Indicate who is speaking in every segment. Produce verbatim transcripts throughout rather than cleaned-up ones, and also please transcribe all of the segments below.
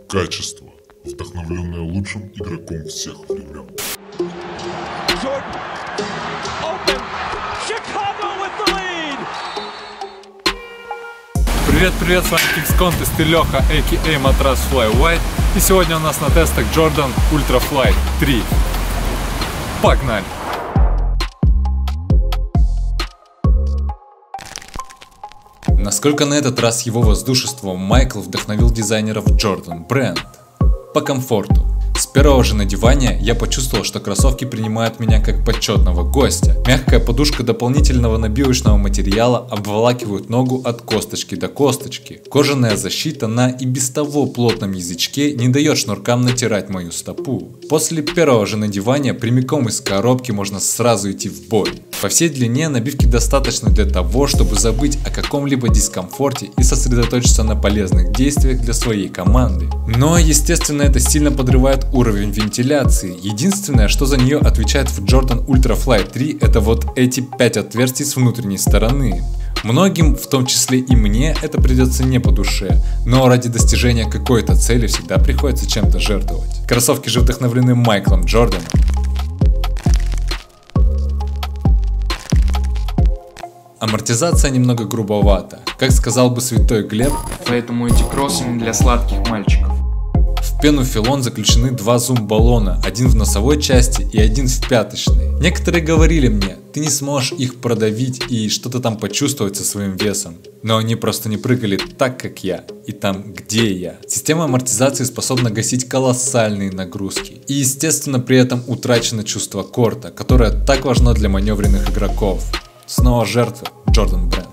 Speaker 1: Качество, вдохновленное лучшим игроком всех времен.
Speaker 2: Привет-привет, с вами Kings Contest и Леха, а ка а. Матрас Fly White. И сегодня у нас на тестах Jordan Ultra Flight три. Погнали! Насколько на этот раз его воздушеством Майкл вдохновил дизайнеров Jordan Brand? По комфорту. С первого же надевания я почувствовал, что кроссовки принимают меня как почетного гостя. Мягкая подушка дополнительного набивочного материала обволакивает ногу от косточки до косточки. Кожаная защита на и без того плотном язычке не дает шнуркам натирать мою стопу. После первого же надевания прямиком из коробки можно сразу идти в бой. По всей длине набивки достаточно для того, чтобы забыть о каком-либо дискомфорте и сосредоточиться на полезных действиях для своей команды. Но, естественно, это сильно подрывает уровень вентиляции. Единственное, что за нее отвечает в Jordan Ultra Flight три, это вот эти пять отверстий с внутренней стороны. Многим, в том числе и мне, это придется не по душе, но ради достижения какой-то цели всегда приходится чем-то жертвовать. Кроссовки же вдохновлены Майклом Джорданом. Амортизация немного грубовата, как сказал бы святой Глеб,
Speaker 3: поэтому эти кроссы не для сладких мальчиков.
Speaker 2: В пену-филон заключены два зум-баллона, один в носовой части и один в пяточной. Некоторые говорили мне, ты не сможешь их продавить и что-то там почувствовать со своим весом. Но они просто не прыгали так, как я, и там, где я. Система амортизации способна гасить колоссальные нагрузки. И естественно при этом утрачено чувство корта, которое так важно для маневренных игроков. Снова жертва Jordan Brand.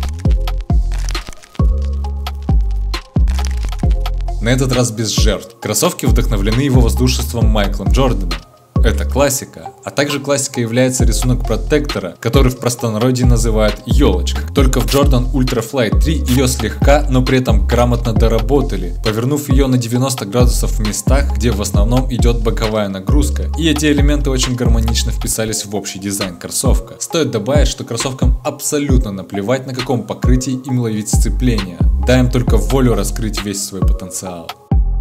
Speaker 2: На этот раз без жертв. Кроссовки вдохновлены его воздушеством Майклом Джорданом. Это классика. А также классика является рисунок протектора, который в простонародье называют елочкой. Только в Jordan Ultra Flight три ее слегка, но при этом грамотно доработали, повернув ее на девяносто градусов в местах, где в основном идет боковая нагрузка. И эти элементы очень гармонично вписались в общий дизайн кроссовка. Стоит добавить, что кроссовкам абсолютно наплевать, на каком покрытии им ловить сцепление. Дай им только волю раскрыть весь свой потенциал.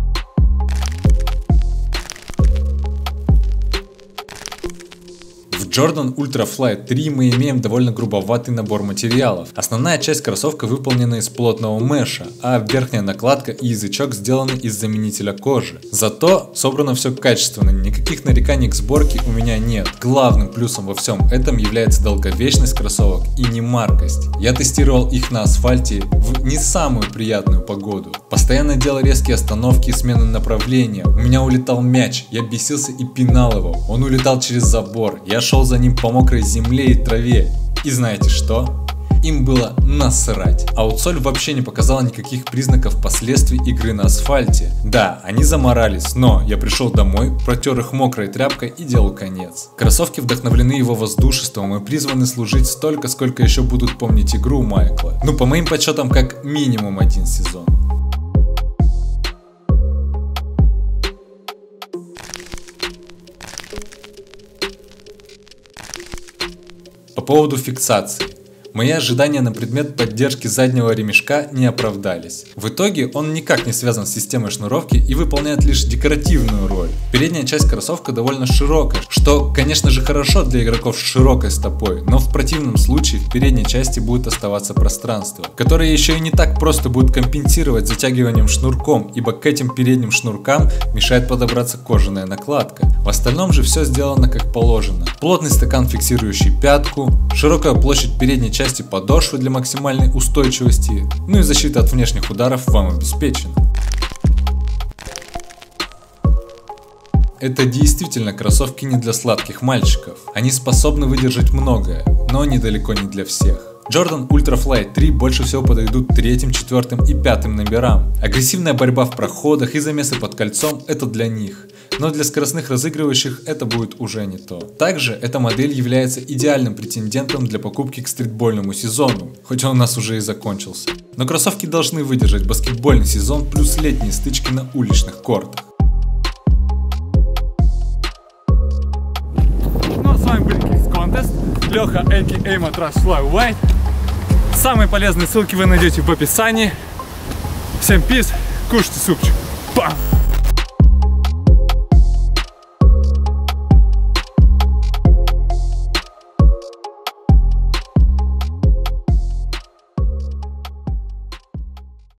Speaker 2: В Jordan Ultra Flight три мы имеем довольно грубоватый набор материалов. Основная часть кроссовка выполнена из плотного меша, а верхняя накладка и язычок сделаны из заменителя кожи. Зато собрано все качественно, никаких нареканий к сборке у меня нет. Главным плюсом во всем этом является долговечность кроссовок и немаркость. Я тестировал их на асфальте в не самую приятную погоду. Постоянно делал резкие остановки и смены направления. У меня улетал мяч, я бесился и пинал его. Он улетал через забор, я шел за ним по мокрой земле и траве. И знаете что? Им было насрать. Аутсоль вообще не показала никаких признаков последствий игры на асфальте. Да, они заморались, но я пришел домой, протер их мокрой тряпкой и делу конец. Кроссовки вдохновлены его воздушеством и призваны служить столько, сколько еще будут помнить игру Майкла. Ну, по моим подсчетам, как минимум один сезон. По поводу фиксации. Мои ожидания на предмет поддержки заднего ремешка не оправдались. В итоге он никак не связан с системой шнуровки и выполняет лишь декоративную роль. Передняя часть кроссовка довольно широкая, что, конечно же, хорошо для игроков с широкой стопой, но в противном случае в передней части будет оставаться пространство, которое еще и не так просто будет компенсировать затягиванием шнурком, ибо к этим передним шнуркам мешает подобраться кожаная накладка. В остальном же все сделано как положено. Плотный стакан, фиксирующий пятку, широкая площадь передней части части подошвы для максимальной устойчивости, ну и защита от внешних ударов вам обеспечена. Это действительно кроссовки не для сладких мальчиков. Они способны выдержать многое, но они далеко не для всех. Jordan Ultra Flight три больше всего подойдут третьим, четвертым и пятым номерам. Агрессивная борьба в проходах и замесы под кольцом – это для них. Но для скоростных разыгрывающих это будет уже не то. Также эта модель является идеальным претендентом для покупки к стритбольному сезону, хоть он у нас уже и закончился. Но кроссовки должны выдержать баскетбольный сезон плюс летние стычки на уличных кортах. Ну а с вами был Kings Contest, Леха, а ка а. Матрас Fly White. Самые полезные ссылки вы найдете в описании. Всем пиз, кушайте супчик.
Speaker 4: Бам!